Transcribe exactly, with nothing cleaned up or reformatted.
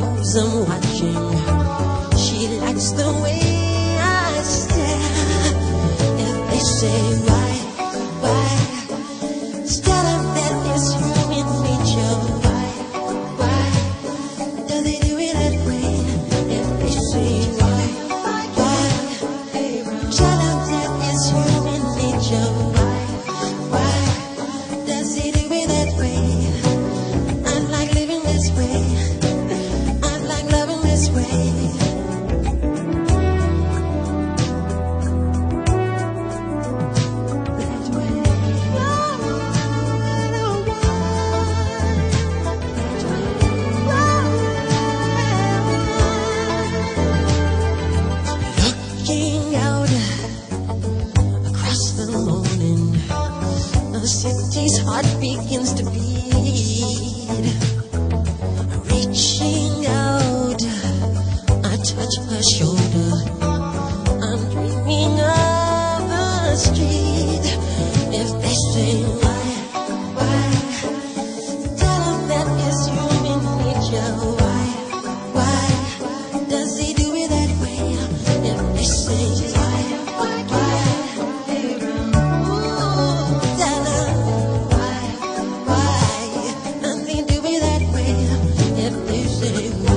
knows I'm watching. She likes the way I stare. If they say why, why, instead of that is human nature. Why, why, does it do it that way? If they say why, why, instead of that is human nature. Why, why, does it do it that way? I like living this way. I like loving this way. Looking out across the morning, the city's heart begins to beat. Reaching out, I touch her shoulder. I'm dreaming of the street. If they say why, why, tell them that is human nature. Why, why, does he do it that way? If they say why, why, ooh, tell them why, why, does he do it that way? If they say why.